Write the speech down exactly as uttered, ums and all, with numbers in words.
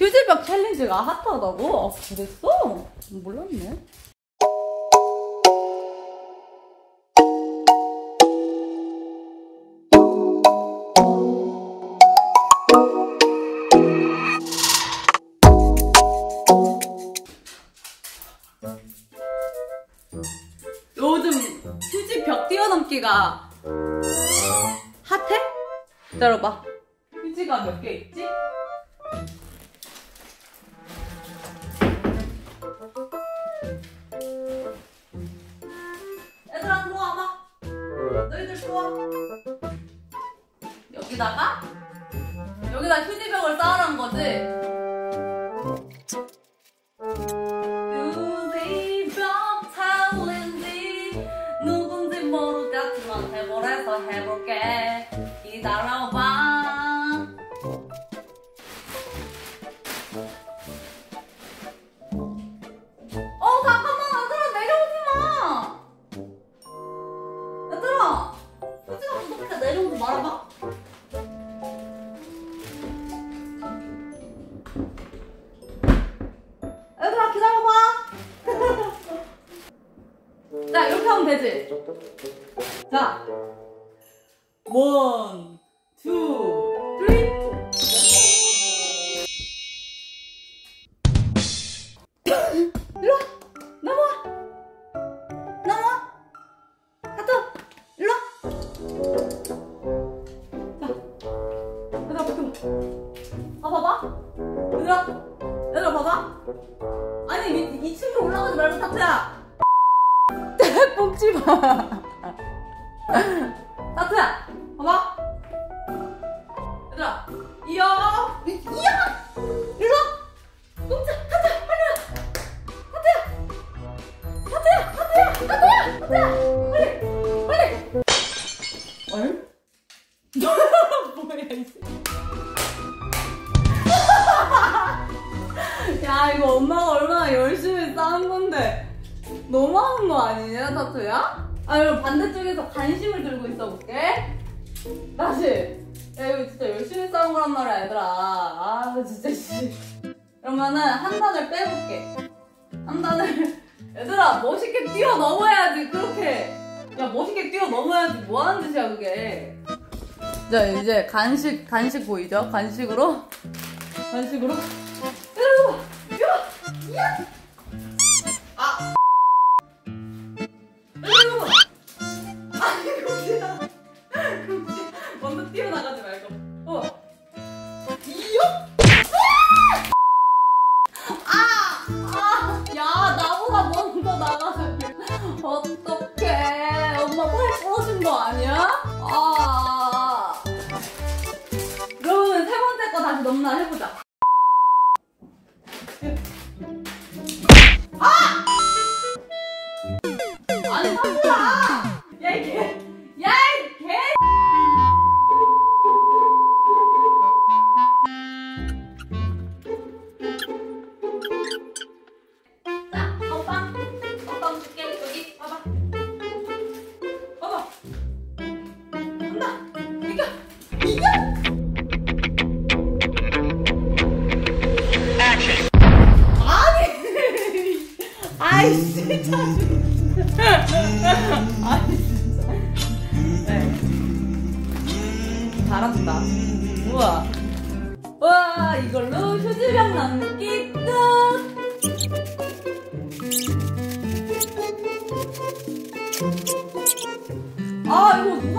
휴지벽 챌린지가 핫하다고? 아, 그랬어? 몰랐네. 요즘 휴지벽 뛰어넘기가 핫해? 기다려봐. 휴지가 몇 개 있지? 얘들아 들어와봐. 너희들 들어와. 여기다가 여기다 휴지벽을 쌓으라는 거지? 휴지벽 챌린지 누군지 모르겠지만 해보래서 해볼게. 기다려봐. 어 잠깐만 얘들아 내려오지마. 얘들아 휴지가 부족해. 내려오지 말아봐. 얘들아 기다려봐. 자 이렇게 하면 되지. 자 원, 투, 쓰리. 일로와. 넘어와. 넘어와. 하트. 일로와. 자. 얘들아 비켜봐. 아 봐봐. 얘들아. 얘들아 봐봐. 아니 이 층으로 올라가지 말고 타투야. 뽑지 마. 타투야. 봐봐. 얘들아. 이야. 이야. 일로와. 뽑자. 타투야. 빨리 와. 타투야. 타투야. 타투야. 타투야. 빨리. 빨리. 얼? 뭐야 이 야 이거 엄마가 얼마나 열심히 쌓은 건데 너무하는 거 아니냐 타투야? 아 여러분 반대쪽에서 관심을 들고 있어 볼게. 다시. 야 이거 진짜 열심히 쌓은 거란 말이야 얘들아. 아 진짜 씨. 그러면은 한 단을 빼볼게. 한 단을 얘들아 멋있게 뛰어넘어야지. 그렇게 야 멋있게 뛰어넘어야지. 뭐하는 짓이야 그게. 자 이제 간식 간식 보이죠? 간식으로 간식으로 이러고 이거 야 아 이러고 아니 공지야 공지 먼저 뛰어나가지 말고 어 이요 아아 나보다 먼저 나가서 어떡해. 엄마 팔 부러진 거 아니야? 아 그러면 세 번째 거 다시 넘나 해보자. 아! 아니 타투야! 야 이 개! 야 이 개! 자, 먹방! 먹방 줄게. 여기 봐봐. 봐봐. 간다! 이겨! 이겨! 아이 진짜 아이 진짜 네. 잘한다. 우와 우와 이걸로 휴지병 남기 끝. 아 이거